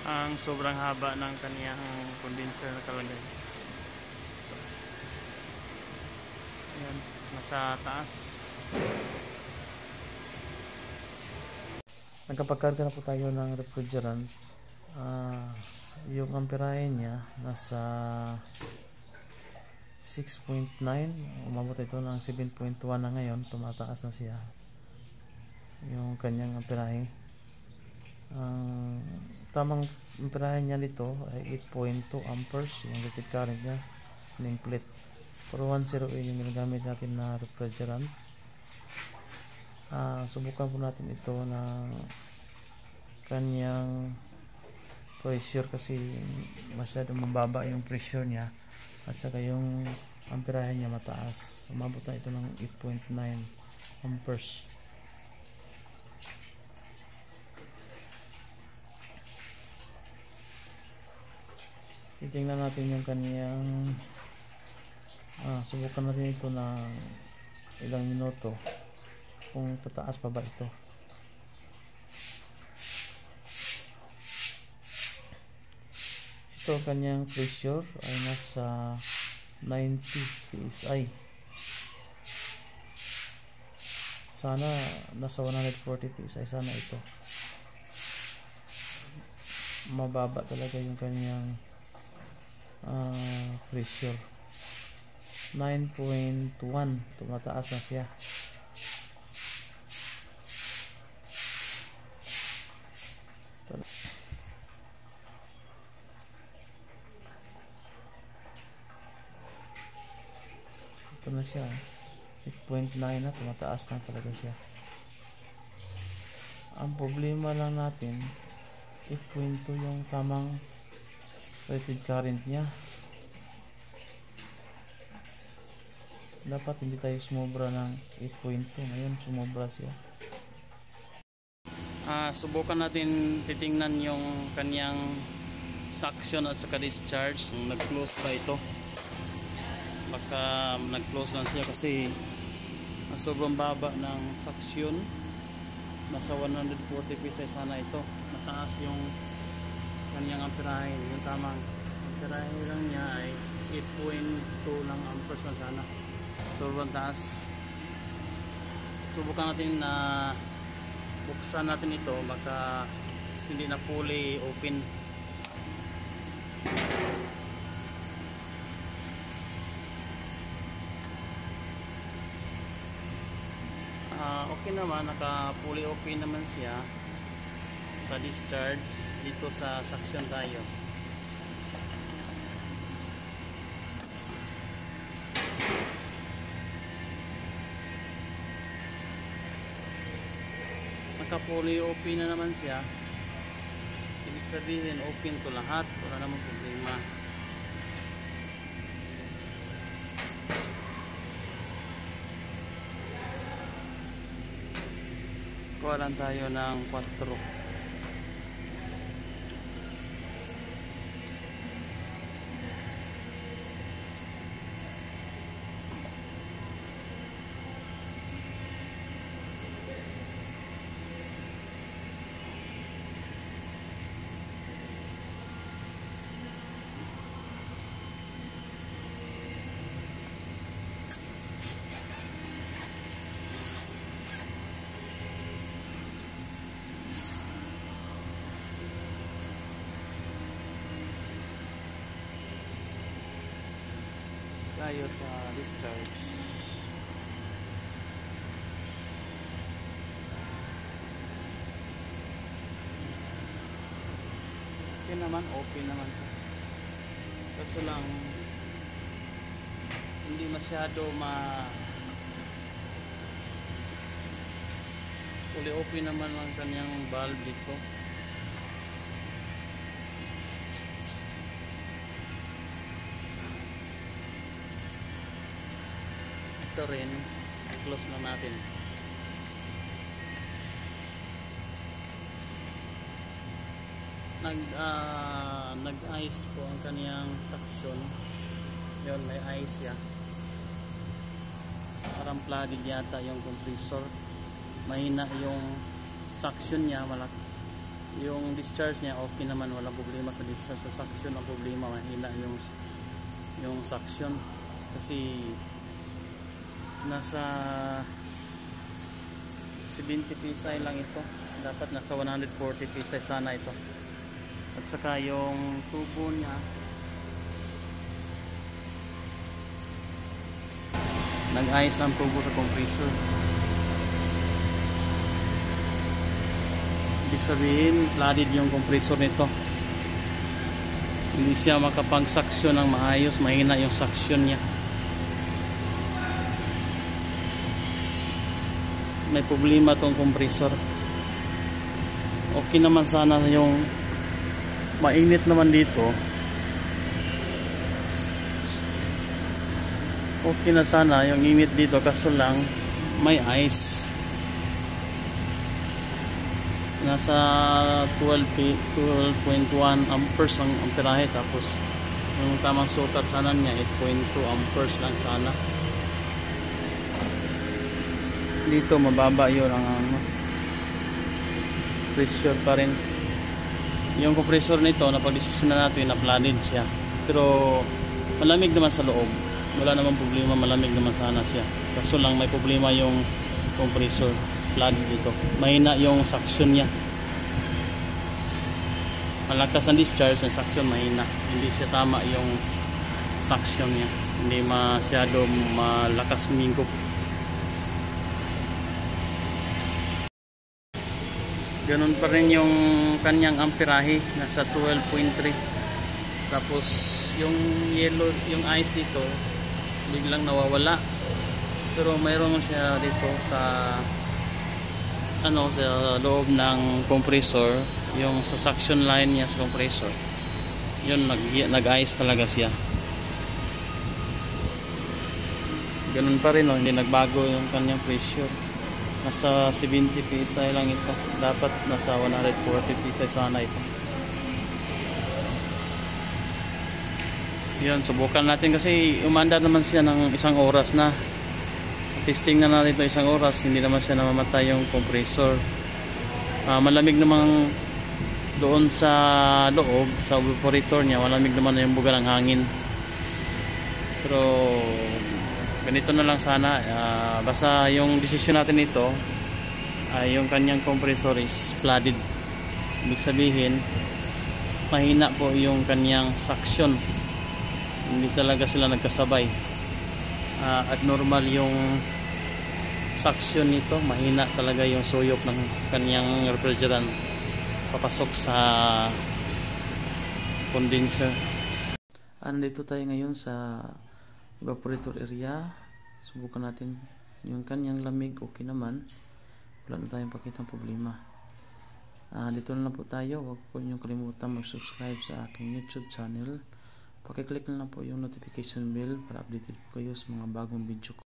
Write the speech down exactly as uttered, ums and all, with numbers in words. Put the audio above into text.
ang sobrang haba ng kaniyang condenser na kalagay. Ayan, nasa taas. Nagkapagkarga na po tayo ng refrigerant. Uh, yung amperahe niya nasa six point nine, umabot ito ng seven point one na ngayon, tumataas na siya yung kanyang amperahe. Ang uh, tamang amperahe niya dito ay eight point two amperes yung rated current niya, nameplate. four ten A yung ginagamit natin na refrigerant. Uh, subukan po natin ito na kanyang pressure kasi masyado mababa yung pressure niya at saka yung amperahe niya mataas. Umabot na ito ng eight point nine amperes. Titingnan natin yung kaniyang ah, subukan natin ito na ilang minuto kung tataas pa ba ito. Ito kanyang pressure ay nasa ninety P S I. Sana nasa one forty P S I sana ito. Mababa talaga yung kanyang uh, pressure. Nine point one, tumataas na siya. Ito na siya, eight point nine na, tumataas na talaga siya. Ang problema lang natin, eight point two yung tamang rated current niya. Dapat hindi tayo sumobra ng eight point two, ngayon sumobra siya. Ah, subukan natin titingnan yung kanyang suction at saka discharge. Nag-close pa ito. Baka nag-close lang siya kasi sobrang baba ng suction. Nasa one forty P S I sana ito. Mataas yung kanyang amperahe. Yung tamang amperahe lang niya ay eight point two lang amperes na sana. Sobrang taas. Subukan natin na buksan natin ito, baka hindi na fully open. Uh, okay naman, naka fully open naman siya sa discharge. Dito sa suction tayo. Naka-fully open na naman siya. Ibig sabihin open to lahat, wala namang problema. Kuha lang tayo ng four. Tayo sa discharge. Okay naman, open naman. Kaso lang hindi masyado ma fully open naman ang kanyang valve dito. Ito rin, close na natin. Nag uh, nag-ice po ang kaniyang suction. Yun, may ice ya. Parang flooded yata yung compressor. Mahina yung suction niya, malaki. Yung discharge niya okay naman, walang problema sa discharge. Sa suction ang problema, mahina yung yung suction kasi nasa seventy psi lang ito, dapat nasa one hundred forty psi sana ito. At saka yung tubo niya nag-ayos ang tubo sa compressor. Ibig sabihin flooded yung compressor nito, hindi siya makapag-suction ng maayos, mahina yung suction niya. May problema tong compressor. Okay naman sana yung mainit naman dito, okay na sana yung init dito, kaso lang may ice. Nasa twelve point one amperes ang amperahe, tapos yung tamang sukat sana niya eight point two amperes lang sana. Dito mababa yun ang ano, pressure pa rin. Yung compressor nito, napag-desisyon na natin na flooded siya, pero malamig naman sa loob, wala namang problema, malamig naman sana siya. Kaso lang may problema yung compressor, flooded dito, mahina yung suction niya. Malakas ang discharge, ang suction mahina, hindi siya tama yung suction niya, hindi masyado malakas humingkop. Ganun pa rin yung kanyang amperahe, nasa twelve point three. Tapos yung yellow, yung ice dito biglang nawawala, pero mayroon siya dito sa ano, sa loob ng compressor, yung sa suction line niya sa compressor, yun nag, nag-ice talaga siya. Ganun pa rin, oh, hindi nagbago yung kanyang pressure, nasa seventy psi lang ito, dapat nasa one hundred forty psi sana ito. Yun, subukan natin kasi umanda naman siya ng isang oras na. Testing na natin ito isang oras, hindi naman siya namamatay yung compressor. Uh, malamig namang doon sa loob, sa evaporator niya, malamig naman na yung buga ng hangin. Pero ganito na lang sana, uh, basta yung decision natin ito ay uh, yung kanyang compressor is flooded. Ibig sabihin mahina po yung kanyang suction, hindi talaga sila nagkasabay. Uh, abnormal yung suction nito, mahina talaga yung suyok ng kanyang refrigerant papasok sa condenser. Andito tayo ngayon sa evaporator area. Subukan natin yung kanyang lamig, okay naman, wala na tayong pakitang problema. Uh, dito na lang po tayo. Huwag po nyo kalimutan mag-subscribe sa aking YouTube channel. Pakiclick na lang po yung notification bell para updated po kayo sa mga bagong video ko.